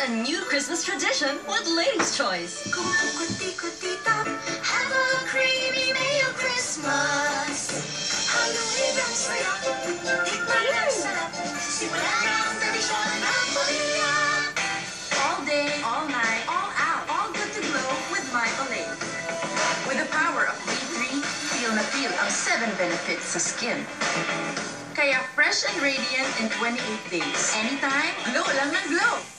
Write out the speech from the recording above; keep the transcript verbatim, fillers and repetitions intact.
a new Christmas tradition with Ladies' Choice. Have a creamy mayo Christmas. Halloween saya. Tikman ang sarap. Simula ng tradisyon ng pamilya. All day, all night, all out, all good to glow with my Olay. With the power of D three, feel na feel ang seven benefits sa skin. Kaya fresh and radiant in twenty-eight days. Anytime, glow lang ng glow.